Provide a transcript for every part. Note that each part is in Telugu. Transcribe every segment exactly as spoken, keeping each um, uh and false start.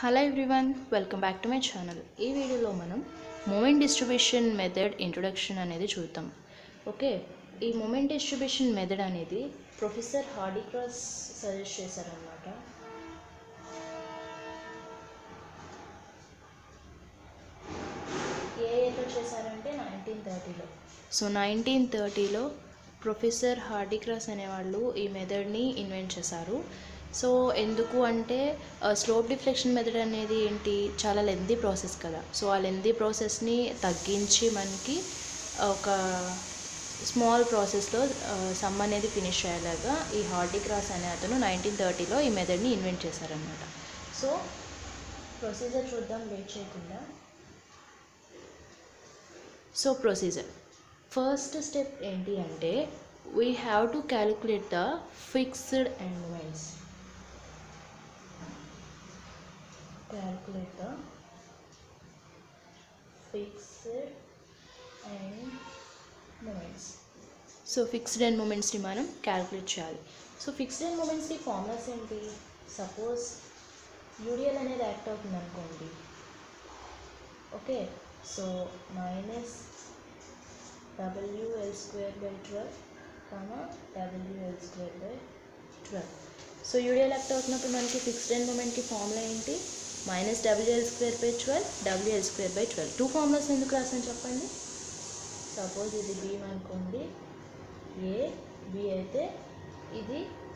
Hello everyone, welcome back to my channel. ఈ వీడియోలో మనం మూమెంట్ డిస్ట్రిబ్యూషన్ మెథడ్ ఇంట్రొడక్షన్ అనేది చూద్దాం. ఓకే, ఈ మూమెంట్ డిస్ట్రిబ్యూషన్ మెథడ్ అనేది ప్రొఫెసర్ హార్డీక్రాస్ సజెస్ట్ చేశారనమాట. ఏ ఎక్కడ చేశారంటే నైన్టీన్ థర్టీలో. సో నైన్టీన్ థర్టీలో ప్రొఫెసర్ హార్డీక్రాస్ అనేవాళ్ళు ఈ మెథడ్ని ఇన్వెంట్ చేశారు. సో ఎందుకు అంటే స్లోప్ డిఫ్లెక్షన్ మెథడ్ అనేది ఏంటి, చాలా లెంతీ ప్రాసెస్ కదా. సో ఆ లెంతీ ప్రాసెస్ని తగ్గించి మనకి ఒక స్మాల్ ప్రాసెస్లో సమ్ అనేది ఫినిష్ అయ్యేలాగా ఈ హార్డీక్రాస్ అనే అతను నైన్టీన్ థర్టీలో ఈ మెథడ్ని ఇన్వెంట్ చేశారనమాట. సో ప్రొసీజర్ చూద్దాం లేట్ చేయకుండా. సో ప్రొసీజర్ ఫస్ట్ స్టెప్ ఏంటి అంటే we have to calculate the fixed end moments. Calculate the fixed end moments. So fixed end మూమెంట్స్ని మనం క్యాలిక్యులేట్ చేయాలి. సో ఫిక్స్డ్ ఎండ్ మూమెంట్స్కి ఫార్ములాస్ ఏంటి? సపోజ్ యూడిఎల్ అనేది యాక్ట్ అవుతుంది అనుకోండి. Okay, so minus WL square by twelve comma WL square by twelve. So UDL act అవుతున్నప్పుడు మనకి ఫిక్స్డ్ ఎండ్ మూమెంట్కి ఫార్ములా ఏంటి? Minus WL square by twelve WL square by twelve. Two formulas ఎందుకు రాసాను చెప్పండి. సపోజ్ ఇది బీమ్ అనుకోండి, ఏ బి అయితే ఇది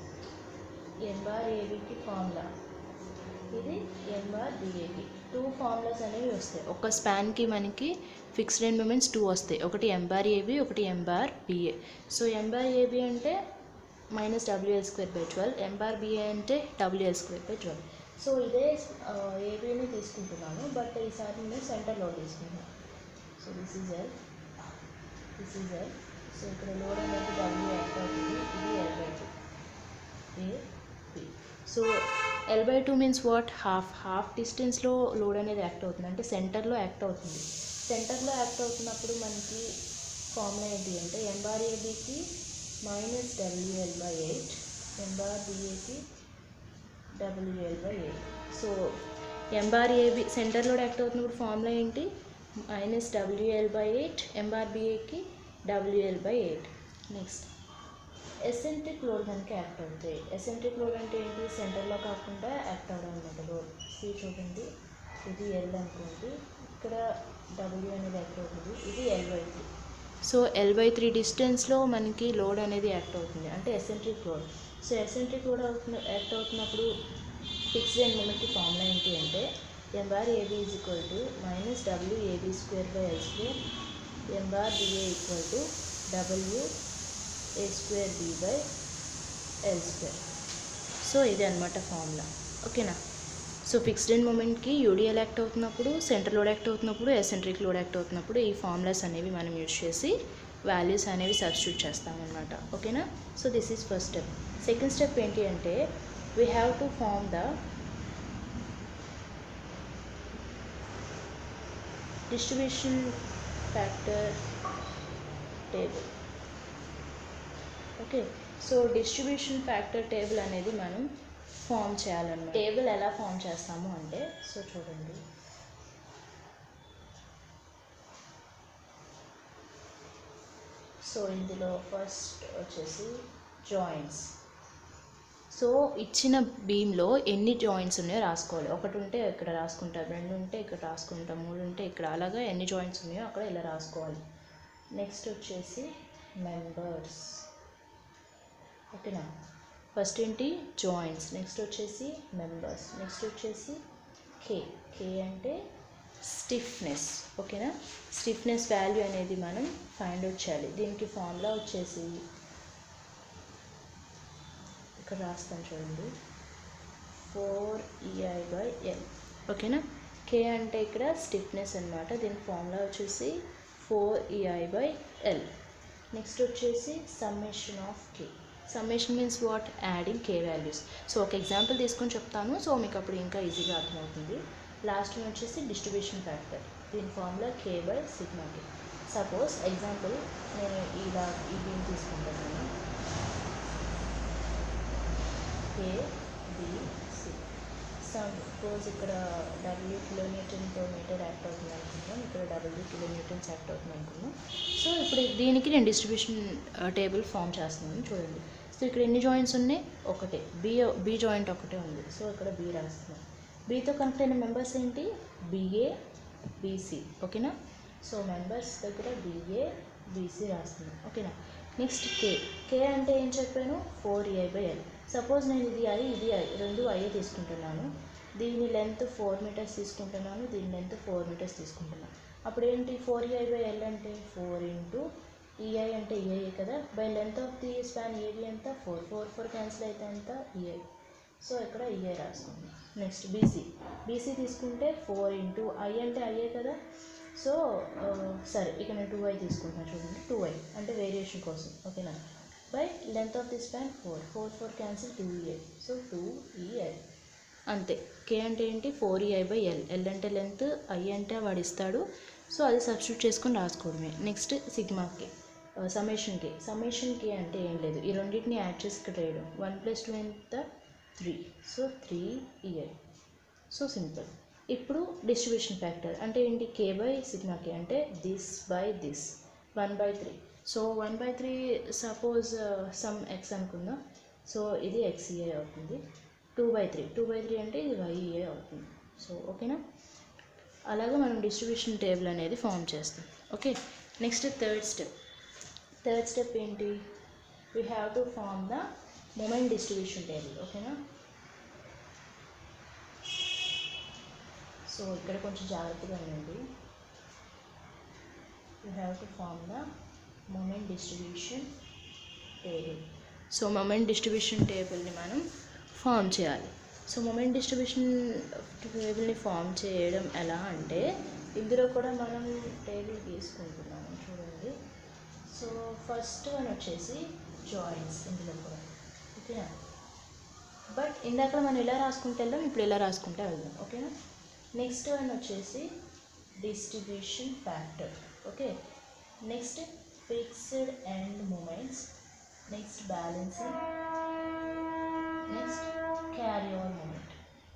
ఎన్ బార్ ఏబికి ఫార్ములా, ఇది N bar BAB. Two formulas అనేవి వస్తాయి. ఒక స్పాన్కి మనకి ఫిక్స్డ్ ఎండ్ మూమెంట్స్ టూ వస్తాయి, ఒకటి ఎం బార్ ఏబి, ఒకటి M bar BA. So M bar AB అంటే minus WL square by twelve, M bar BA అంటే WL square by twelve. So ఇదే ఏబీని తీసుకుంటున్నాను, బట్ ఈసారి నేను సెంటర్లో తీసుకుంటున్నాను. So this is L, this is L. So ఇక్కడ లోడ్ అనేది డబ్ల్యూ యాక్ట్ అవుతుంది, ఇది L by two, A B. So L by two means what? Half half డిస్టెన్స్లో లోడ్ అనేది యాక్ట్ అవుతుంది, అంటే సెంటర్లో యాక్ట్ అవుతుంది. సెంటర్లో యాక్ట్ అవుతున్నప్పుడు మనకి ఫార్ములా ఏంటి అంటే ఎం బార్ ఏబీకి minus WL by eight, M bar బిఏకి WL by eight. So M bar AB సెంటర్లో యాక్ట్ అవుతున్నప్పుడు ఫార్ములా ఏంటి? Minus WL by eight, M bar బిఏకి WL by eight. Next eccentric load కనుక యాక్ట్ అవుతాయి. ఎసెంట్రిక్ లోడ్ అంటే ఏంటి? సెంటర్లో కాకుండా యాక్ట్ అవ్వడం అనమాట. లోడ్ సి చూడండి, ఇది ఎల్ అనుకోండి, ఇక్కడ డబ్ల్యూ అనేది యాక్ట్ అవుతుంది, ఇది L by three. So L by three డిస్టెన్స్లో మనకి లోడ్ అనేది యాక్ట్ అవుతుంది, అంటే eccentric load. So eccentric load అవుతున్న యాక్ట్ అవుతున్నప్పుడు ఫిక్స్డ్ ఎండ్ మూమెంట్కి ఫార్ములా ఏంటి అంటే M bar AB is equal to minus W AB square by L square, M bar BA equal to W A square B by L square. So ఇది అనమాట ఫార్ములా. ఓకేనా? సో ఫిక్స్డ్ ఎండ్ మూమెంట్కి యూడిఎల్ యాక్ట్ అవుతున్నప్పుడు, సెంటర్ లోడ్ యాక్ట్ అవుతున్నప్పుడు, ఎసెంట్రిక్ లోడ్ యాక్ట్ అవుతున్నప్పుడు ఈ ఫార్ములాస్ అనేవి మనం యూజ్ చేసి వాల్యూస్ అనేవి సబ్స్టిట్యూట్ చేస్తామన్నమాట. ఓకేనా? So this is first step. Second step ఏంటి అంటే we have to form the distribution factor table. Okay, so distribution factor table అనేది మనం ఫామ్ చేయాలన్నమాట. టేబుల్ ఎలా ఫామ్ చేస్తాము అంటే, సో చూడండి, సో ఇందులో ఫస్ట్ వచ్చేసి జాయింట్స్. సో ఇచ్చిన బీమ్లో ఎన్ని జాయింట్స్ ఉన్నాయో రాసుకోవాలి. ఒకటి ఉంటే ఇక్కడ రాసుకుంటాం, రెండు ఉంటే ఇక్కడ రాసుకుంటాం, మూడు ఉంటే ఇక్కడ, అలాగా ఎన్ని జాయింట్స్ ఉన్నాయో అక్కడ ఇలా రాసుకోవాలి. నెక్స్ట్ వచ్చేసి మెంబర్స్. ఓకేనా? ఫస్ట్ ఏంటి? జాయింట్స్. నెక్స్ట్ వచ్చేసి మెంబర్స్. నెక్స్ట్ వచ్చేసి కే. కే అంటే స్టిఫ్నెస్. ఓకేనా? స్టిఫ్నెస్ వాల్యూ అనేది మనం ఫైండ్ అవుట్ చేయాలి. దీనికి ఫార్ములా వచ్చేసి ఇక్కడ రాస్తాను చూడండి, ఫోర్ ఈఐ బై ఎల్. ఓకేనా? కే అంటే ఇక్కడ స్టిఫ్నెస్ అనమాట. దీని ఫార్ములా వచ్చేసి four EI by L. Next వచ్చేసి summation of K. Summation means what? Adding K values. So ఒక ఎగ్జాంపుల్ తీసుకొని చెప్తాను, సో మీకు అప్పుడు ఇంకా ఈజీగా అర్థమవుతుంది. లాస్ట్ వన్ వచ్చేసి డిస్ట్రిబ్యూషన్ ఫ్యాక్టర్. దీని formula K by sigma K. Suppose example నేను ఇలా ఈ బీమ్ తీసుకుంటాను, ఏ బి సి. సపోజ్ ఇక్కడ డబ్ల్యూ కిలోమీటర్తో మీటర్ యాక్ట్ అవుతుంది అనుకుందాం, ఇక్కడ డబ్ల్యూ కిలోమీటర్స్ యాక్ట్ అవుతుంది అనుకుందాం. సో ఇప్పుడు దీనికి నేను డిస్ట్రిబ్యూషన్ టేబుల్ ఫామ్ చేస్తున్నాను చూడండి. సో ఇక్కడ ఎన్ని జాయింట్స్ ఉన్నాయి, ఒకటే, బి బి జాయింట్ ఒకటే ఉంది. సో ఇక్కడ బి రాస్తున్నాను. బీతో కనెక్ట్ అయిన మెంబర్స్ ఏంటి, బిఏ బీసీ. ఓకేనా. సో మెంబర్స్ దగ్గర బిఏ బీసీ రాస్తున్నాను. ఓకేనా. Next K. కే అంటే ఏం చెప్పాను, four A by L. Suppose నేను ఇది ఐ ఇది ఐ రెండు ఐఏ తీసుకుంటున్నాను, దీని లెంత్ ఫోర్ మీటర్స్ తీసుకుంటున్నాను, దీని లెంత్ ఫోర్ మీటర్స్ తీసుకుంటున్నాను. అప్పుడు ఏంటి, ఫోర్ ఏ బై ఎల్ అంటే ఫోర్ ఇంటూ ఈఐ అంటే ఈఐ కదా, by length of the span AB ఎంత, ఫోర్ ఫోర్ ఫోర్ క్యాన్సిల్ అయితే ఎంత, ఈఐ. సో ఇక్కడ ఈఐ రాసుకుంది. Next BC. బీసీ తీసుకుంటే ఫోర్ ఇంటూ ఐ అంటే ఐఏ కదా, సో సరే ఇక నేను టూ ఐ తీసుకుంటున్నాను చూడండి, టూ ఐ అంటే వేరియేషన్ కోసం. ఓకేనా. By length of the span four four four cancel two EI, so two EI అంతే. కే అంటే ఏంటి, four EI by L. L అంటే లెంత్, ఐ అంటే వాడు ఇస్తాడు, సో అది సబ్స్టిట్యూట్ చేసుకొని రాసుకోవడమే. Next sigma K, summation K. Summation K అంటే ఏం లేదు, ఈ రెండింటిని యాడ్ చేసి ఇక్కడ వేయడం. వన్ ప్లస్ టూ ఎంత, three, so three EI. So simple. ఇప్పుడు డిస్ట్రిబ్యూషన్ ఫ్యాక్టర్ అంటే ఏంటి, కే బై సిగ్మా కే అంటే this by this, one by three. So one by three suppose sum X అనుకుందాం, సో ఇది ఎక్స్ఈఏ అవుతుంది. Two by three two by three అంటే ఇది వైఈఏ అవుతుంది. సో ఓకేనా. అలాగే మనం డిస్ట్రిబ్యూషన్ టేబుల్ అనేది ఫామ్ చేస్తాం. Okay. Next third step. Third step ఏంటి, we have to form the moment distribution table. ఓకేనా. సో ఇక్కడ కొంచెం జాగ్రత్తగా ఉండండి. You have to form the moment distribution table. So moment distribution టేబుల్ని మనం ఫామ్ చేయాలి. సో మూమెంట్ డిస్ట్రిబ్యూషన్ టేబుల్ని ఫామ్ చేయడం ఎలా అంటే, ఇందులో కూడా మనం టేబుల్ తీసుకుంటున్నాము చూడండి. సో ఫస్ట్ వన్ వచ్చేసి జాయింట్స్ ఇందులో కూడా. ఓకేనా. బట్ ఇందాక మనం ఇలా రాసుకుంటే వెళ్దాం, ఇప్పుడు ఇలా రాసుకుంటే వెళ్దాం. ఓకేనా. నెక్స్ట్ వన్ వచ్చేసి distribution factor. Okay. Next fixed end moments, next balancing, next carry over moment.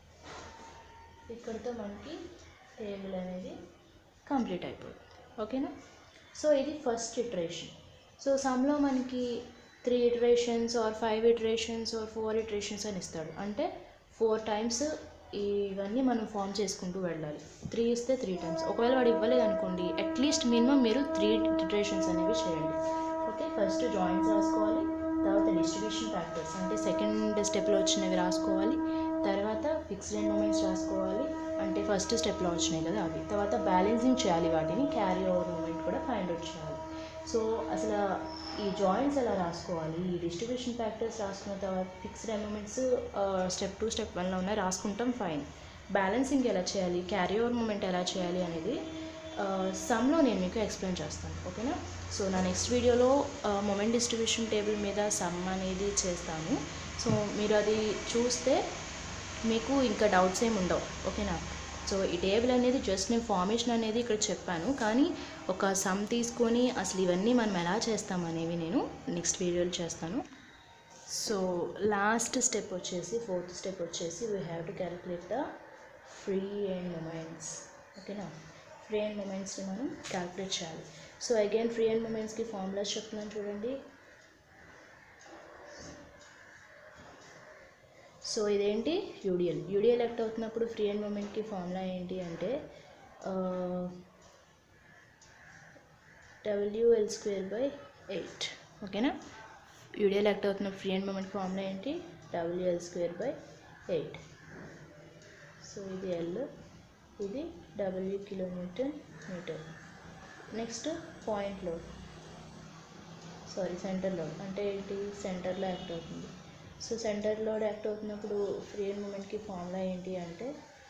ఇక్కడితో మనకి టేబుల్ అనేది కంప్లీట్ అయిపోతుంది. ఓకేనా. సో ఇది ఫస్ట్ ఇటరేషన్. సో సమ్లో మనకి three iterations or five iterations or four iterations అని ఇస్తాడు, అంటే ఫోర్ టైమ్స్ ఇవన్నీ మనం ఫామ్ చేసుకుంటూ వెళ్ళాలి. త్రీ ఇస్తే త్రీ టైమ్స్, ఒకవేళ వాడు ఇవ్వలేదు అనుకోండి, అట్లీస్ట్ మినిమం మీరు త్రీ ఇటరేషన్స్ అనేవి చేయండి. ఓకే. ఫస్ట్ జాయింట్స్ రాసుకోవాలి, తర్వాత డిస్ట్రిబ్యూషన్ ఫ్యాక్టర్స్ అంటే సెకండ్ స్టెప్లో వచ్చినవి రాసుకోవాలి, తర్వాత ఫిక్స్డ్ ఎండ్ మూమెంట్స్ రాసుకోవాలి అంటే ఫస్ట్ స్టెప్లో వచ్చినాయి కదా అవి, తర్వాత బ్యాలెన్సింగ్ చేయాలి వాటిని, క్యారీ ఓవర్ మూమెంట్ కూడా ఫైండ్ అవుట్ చేయాలి. సో అసలు ఈ జాయింట్స్ ఎలా రాసుకోవాలి, ఈ డిస్ట్రిబ్యూషన్ ఫ్యాక్టర్స్ రాసుకున్న తర్వాత fixed end moments step two step వన్లో ఉన్నాయి రాసుకుంటాం, ఫైన్. బ్యాలెన్సింగ్ ఎలా చేయాలి, క్యారీ ఓవర్ మూమెంట్ ఎలా చేయాలి అనేది సమ్లో నేను మీకు ఎక్స్ప్లెయిన్ చేస్తాను. ఓకేనా. సో నా నెక్స్ట్ వీడియోలో మూమెంట్ డిస్ట్రిబ్యూషన్ టేబుల్ మీద సమ్ అనేది చేస్తాను. సో మీరు అది చూస్తే మీకు ఇంకా డౌట్స్ ఏమి ఉండవు. ఓకేనా. సో ఈ టేబుల్ అనేది జస్ట్ నేను ఫార్మేషన్ అనేది ఇక్కడ చెప్పాను, కానీ ఒక సమ్ తీసుకొని అసలు ఇవన్నీ మనం ఎలా చేస్తామనేవి నేను నెక్స్ట్ వీడియోలో చేస్తాను. సో లాస్ట్ స్టెప్ వచ్చేసి ఫోర్త్ స్టెప్ వచ్చేసి we have to calculate the free end moments. ఓకేనా. ఫ్రీ ఎండ్ మూమెంట్స్ని మనం క్యాలిక్యులేట్ చేయాలి. సో అగైన్ ఫ్రీ ఎండ్ మూమెంట్స్కి ఫార్ములాస్ చెప్తున్నాను చూడండి. సో ఇదేంటి, యూడిఎల్. యూడిఎల్ యాక్ట్ అవుతున్నప్పుడు ఫ్రీ ఎండ్ మూమెంట్కి ఫార్ములా ఏంటి అంటే డబ్ల్యూఎల్ స్క్వేర్ బై ఎయిట్. ఓకేనా. యూడిఎల్ యాక్ట్ అవుతున్న ఫ్రీ ఎండ్ మూమెంట్ ఫార్ములా ఏంటి, WL square by eight. So ఇది ఎల్, ఇది W kilometre metre. Next point load, sorry centre load అంటే ఏంటి, సెంటర్లో యాక్ట్ అవుతుంది. సో సెంటర్ లోడ్ యాక్ట్ అవుతున్నప్పుడు ఫ్రీ ఎండ్ మూమెంట్కి ఫార్ములా ఏంటి అంటే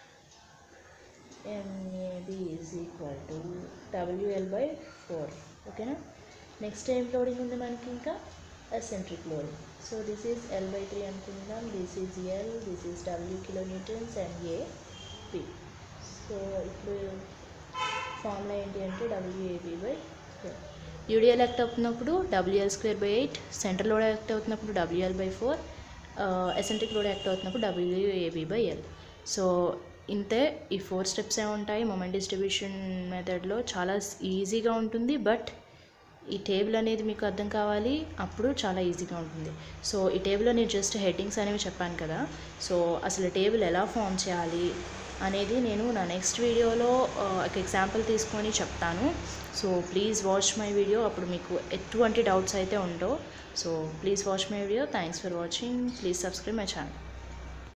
MAB is equal to WL by four. ఓకేనా. నెక్స్ట్ ఏం లోడింగ్ ఉంది మనకి, ఇంకా eccentric loading. So this is L by three అనుకుందాం, this is L, this is W kilometres and A P. So ఇప్పుడు ఫార్ములా ఏంటి అంటే WAB by four. UDL act అవుతున్నప్పుడు WL square by eight, centre load act అవుతున్నప్పుడు WL by four, eccentric load act అవుతున్నప్పుడు డబ్ల్యూఏబి బై ఎల్. సో ఇంతే, ఈ ఫోర్ స్టెప్సే ఉంటాయి మొమెంట్ డిస్ట్రిబ్యూషన్ మెథడ్లో. చాలా ఈజీగా ఉంటుంది, బట్ ఈ టేబుల్ అనేది మీకు అర్థం కావాలి, అప్పుడు చాలా ఈజీగా ఉంటుంది. సో ఈ టేబుల్లో నేను జస్ట్ హెడ్డింగ్స్ అనేవి చెప్పాను కదా. సో అసలు టేబుల్ ఎలా ఫామ్ చేయాలి అనేది నేను నా నెక్స్ట్ వీడియోలో ఒక ఎగ్జాంపుల్ తీసుకొని చెప్తాను. So please watch my video, అప్పుడు మీకు ఎటువంటి డౌట్స్ అయితే ఉండవు. So please watch my video. Thanks for watching. Please subscribe my channel.